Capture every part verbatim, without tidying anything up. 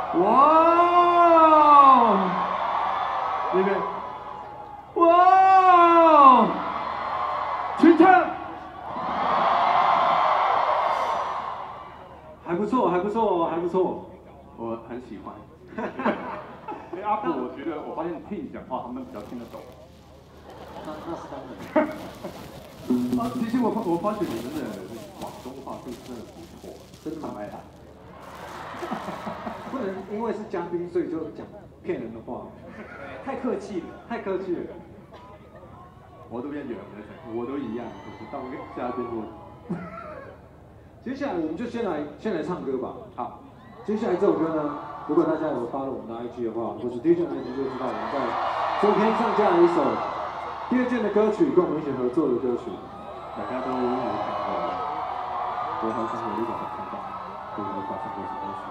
哇！那边，哇！群唱，还不错，还不错，还不错，我很喜欢。 哎，阿布，我觉得我发现听你讲话，他们比较听得懂。 那那是当然。 啊，其实我发我发觉你们的广东话是真的不错， 真的吗？ 蛮爱打。 不能因为是嘉宾，所以就讲骗人的话，太客气了，太客气了。 我都变远了，我都一样，就是当嘉宾我。 接下来我们就先来先来唱歌吧。好，接下来这首歌呢，如果大家有发了我们的 I G 的话，或是 D J 的 I G 就知道我们在昨天上架了一首第二件的歌曲，跟我们一起合作的歌曲， 大家都有看过，我好像有一种很看到，我们发生过什么事。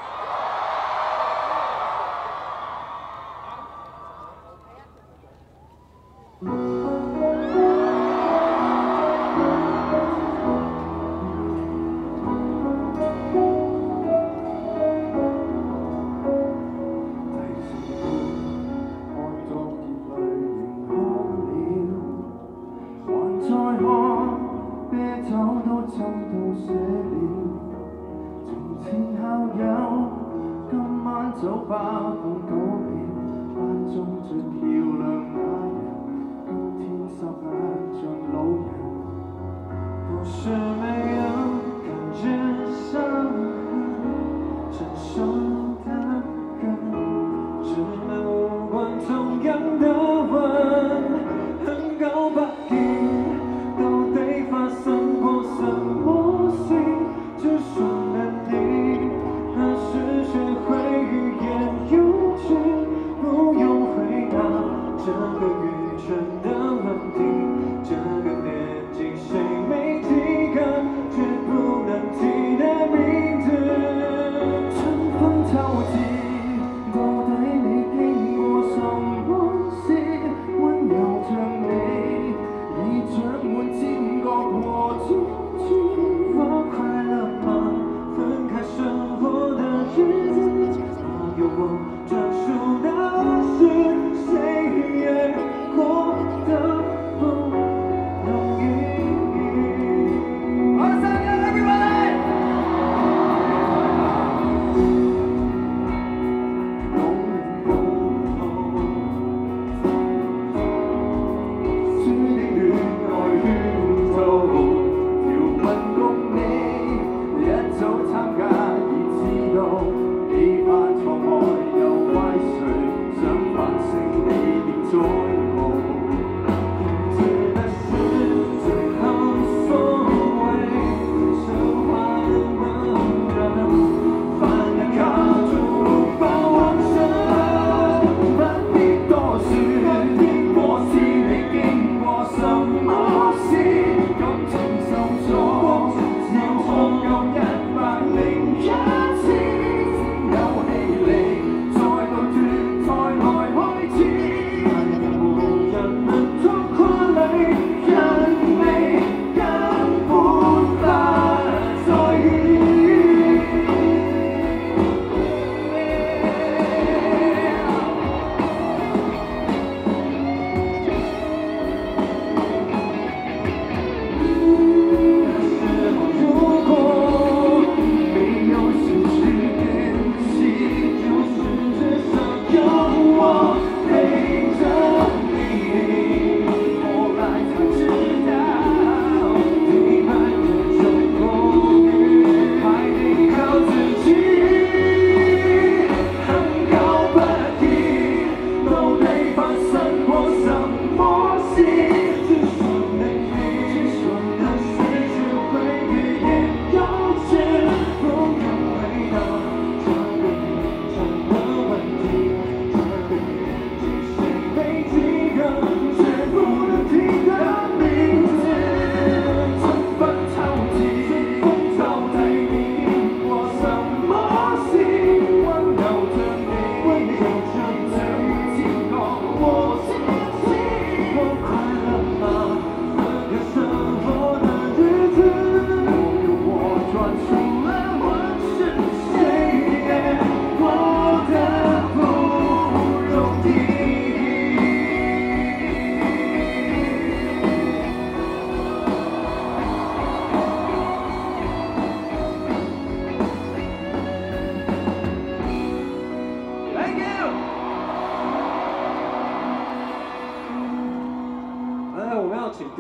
早把風告別，班中最漂亮那人，今天收眼像老人。不是沒有看見傷痕，成熟的人，只能換同樣的吻，很高八點，到底發生過什麼事？只說了你，何時學會語言？有句。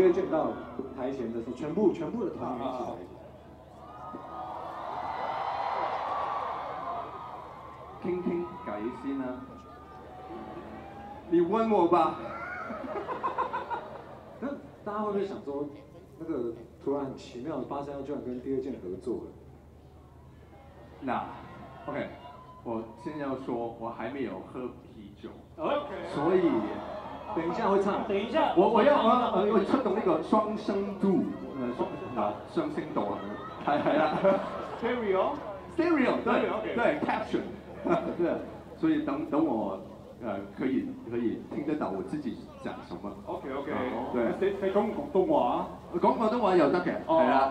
Dear Jane 到台前的时候，全部全部的团员一起来。 傾傾偈先啦。你問我吧。 那大家會不會想說，那個突然很奇妙的八三幺居然跟 Dear Jane 合作了？ 那 OK， 我先要說，我還沒有喝啤酒。OK。所以。 等一下會唱， 等一下， 我我要我我我出動呢個雙聲度，誒啊雙聲道啊，係係啦 ，stereo，stereo 對對 caption， 對，所以等等我誒可以可以聽得到我自己講什麼。OK OK， 對，你你講廣東話，講廣東話又得嘅，係啦。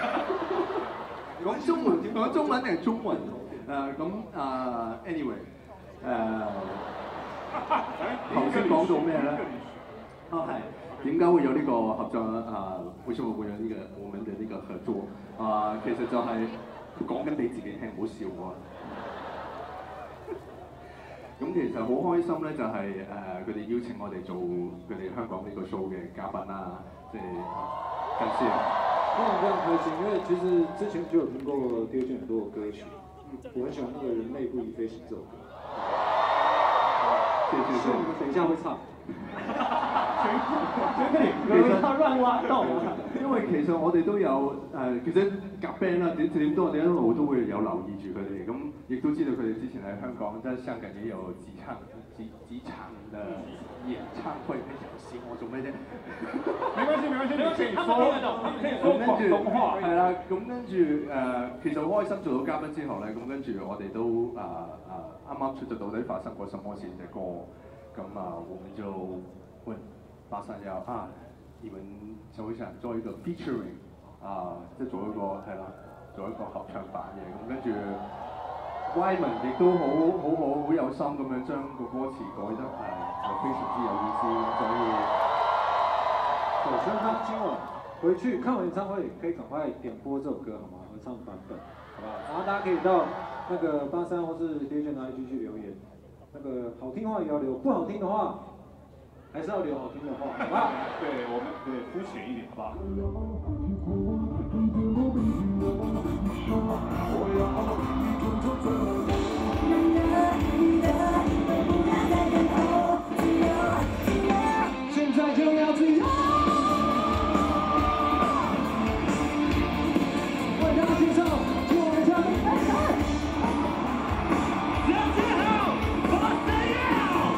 講中文講中文定係中文？誒咁啊 anyway 誒。 頭先講到咩咧？啊係，點解會有呢個合作啊？為什麼會有呢個我們的呢個合作啊？其實就係講緊俾自己聽，唔好笑我。咁其實好開心咧，就係誒佢哋邀請我哋做佢哋香港呢個 show 嘅嘉賓啦，即係感謝。 非常非常開心，因為其實之前就有聽過 Dear Jane 很多的歌曲，我很喜歡那個《人類不宜飛行》這首歌。 謝謝謝，等一下會唱。 佢他亂挖洞。 因為其實我哋都有誒，其實夾 band 啦，點點都我哋一路都會有留意住佢哋，咁亦都知道佢哋之前喺香港，即係香港也有幾場幾幾場嘅演唱會。你想笑我做咩啫？沒關係沒關係，你可以說，可以說廣東話。係啦，咁跟住誒，其實好開心做到嘉賓之後咧，咁跟住我哋都啊啊啱啱出咗到底發生過什麼事嘅歌，咁啊我們就問八三幺啊。 你們就會想做一個 featuring 啊，即係做一個係啦，做一個合唱版嘅，咁跟住 Wyman 亦都好好好好有心咁樣將個歌詞改得誒就非常之有意思，所以我希望他今晚回去看完演唱會，可以趕快點播這首歌好嗎？合唱版本，好不好？然後大家可以到那個八三或是 Dear Jane 的 I G 去留言，那個好聽的話也要留，不好聽的話。 還是要留好聽的話，好不好？ 對，我們對膚淺一點，好吧？現在就要自由，為他獻上我們家的愛神。大家好，八三幺。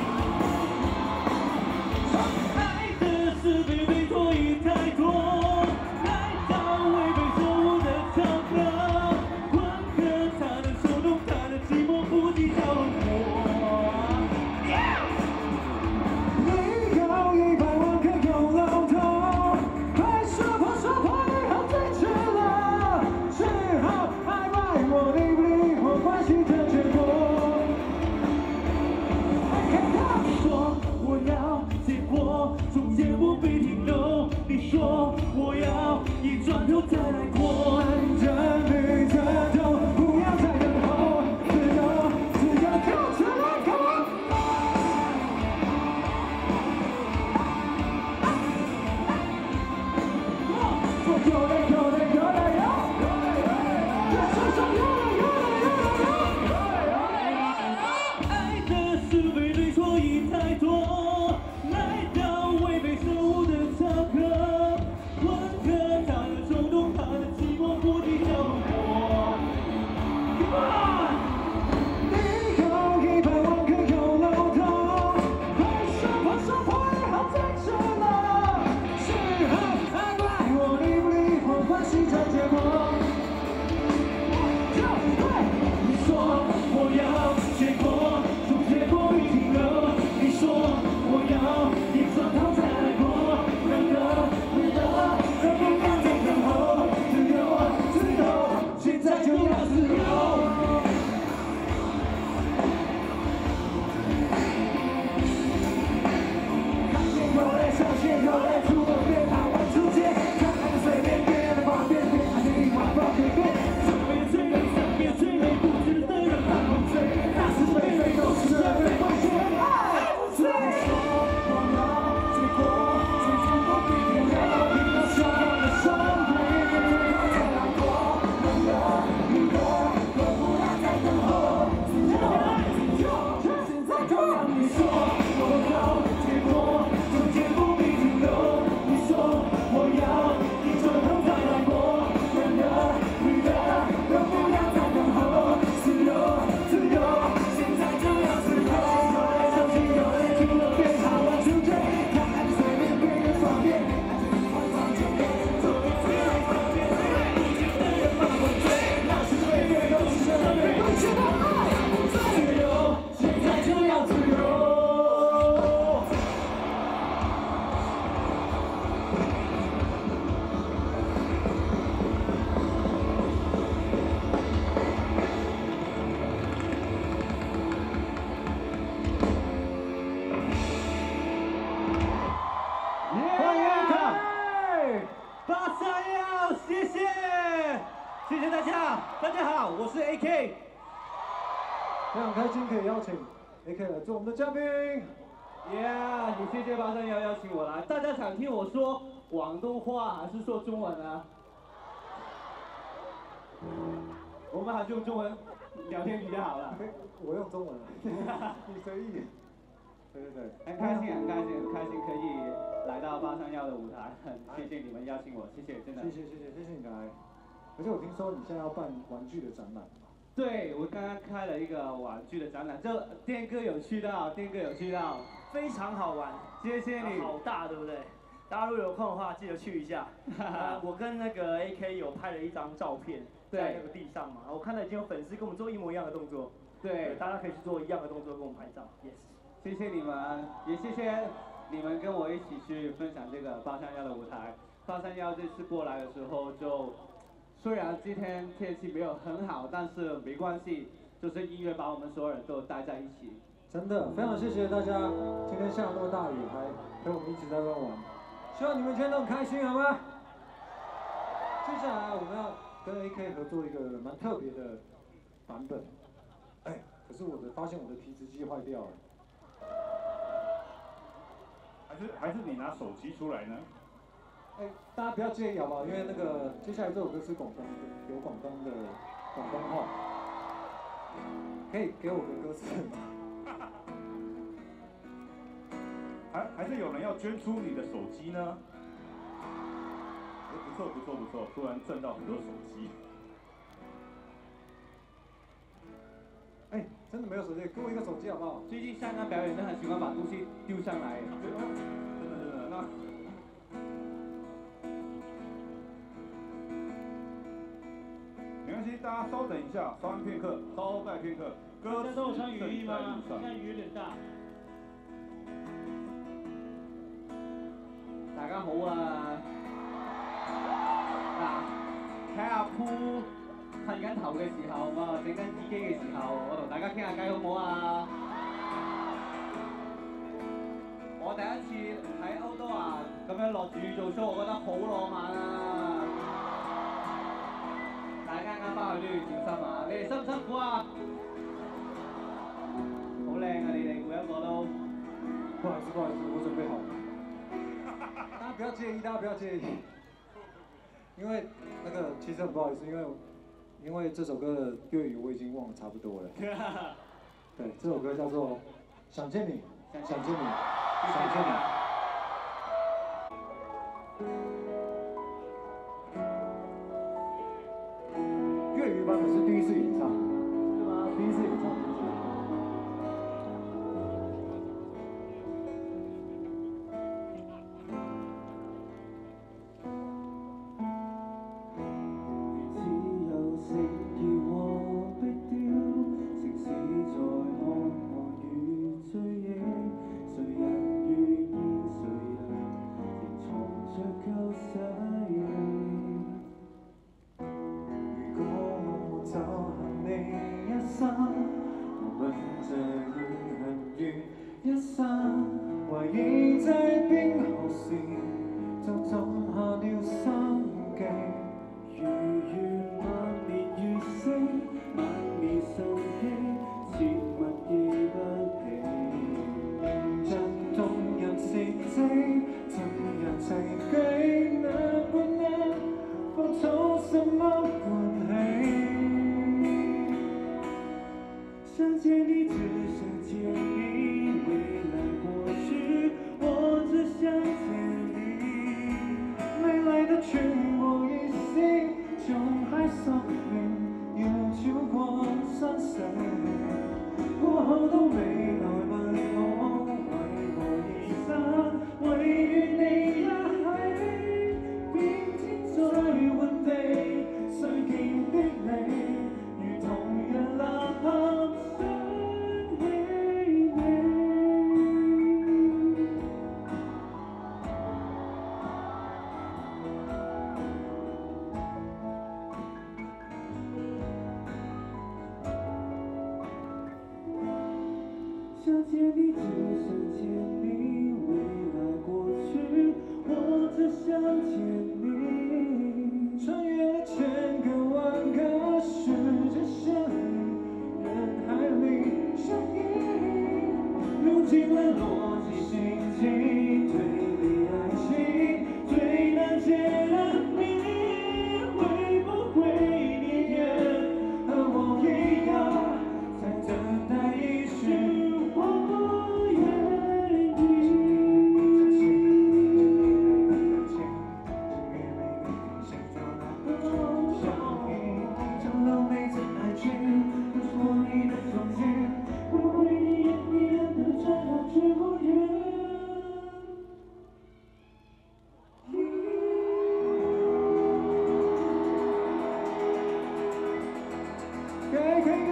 是非对错已太多，来到违背错误的场合，混合他的手动，他的寂寞不计着火。你有一百萬個有老頭，快說破說破以後最遲了，只好愛不愛我理不理我關係的結果。他說我要結果。 中間不必停留，你說我要一轉頭再來過，按着你的頭，不要再等候，自由自由就是來過。我有的有的有的有，這世上有的有的有的有。愛的是非對錯已太多。 違背錯誤的場合，混合他的衝動，他的。 八三幺，谢谢，谢谢大家，大家好，我是 A K， 非常开心可以邀请 A K 来做我们的嘉宾。 Yeah， 也谢谢八三幺邀请我来。大家想听我说广东话还是说中文啊？我们还是用中文聊天比较好了。 我用中文，你随意。对对对， 很开心，很开心，很开心可以来到八三幺的舞台，很谢谢你们邀请我，谢谢，真的。 谢谢谢谢谢谢你来。而且我听说你现在要办玩具的展览嘛？ 对，我刚刚开了一个玩具的展览，这颠哥有去到，颠哥有去到， 非常好玩， 谢谢你。 好大，对不对？大家如果有空的话，记得去一下。呃、我跟那个 A K 有拍了一张照片，在那个地上嘛，我看到已经有粉丝跟我们做一模一样的动作。 对， 大家可以去做一样的动作跟我们拍照。Yes。 谢谢你们，也谢谢你们跟我一起去分享这个八三幺的舞台。八三幺这次过来的时候就。虽然今天天气没有很好，但是没关系，就是音乐把我们所有人都带在一起。 真的，非常谢谢大家，今天下了那么大雨，还陪我们一起在这玩。希望你们今天都很开心，好吗？接下来我们要跟 A K 合作一个蛮特别的版本。哎，可是我的发现我的提词机坏掉了。 还是还是你拿手机出来呢？ 哎，大家不要介意好不好？因为那个接下来这首歌是广东的，有广东的广东话，可以给我个歌词吗？ 还还是有人要捐出你的手机呢？哎，不错不错不错，突然赚到很多手机。 哎，真的没有手机，给我一个手机好不好？ 最近香港表演都很喜欢把东西丢上来。 真的真的那。没关系，大家稍等一下，稍安片刻，稍待片刻。歌词都有穿雨衣吗？ 现在雨有点大。 大家好啊！嗱，睇下鋪噴緊頭嘅時候，我整緊耳機嘅時候，我同大家傾下偈好唔好啊？我第一次喺歐多華咁樣落住雨做 show， 我覺得好浪漫啊！大家啱翻去都要小心啊！你哋辛唔辛苦啊？好靚啊！你哋每一個都。 不好意思，不好意思，我準備好了。大家不要介意，大家不要介意，因為那個其實很不好意思，因為因為這首歌的粵語我已經忘得差不多了。對，這首歌叫做《想見你》，想見你，想見你。粵語版本是第一次演唱，對嗎？第一次演唱。 想见你，只想见你，未来过去，我只想见你。未来的全部一息，終喺生命要超過生死，過後都未來問我為何而生，唯願你也喺變天再換地，誰見的你，如同人吶喊。想见你，只想见你，未来过去，我只想见你。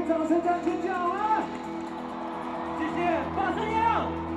掌声加尖叫啊！ 谢谢八三幺。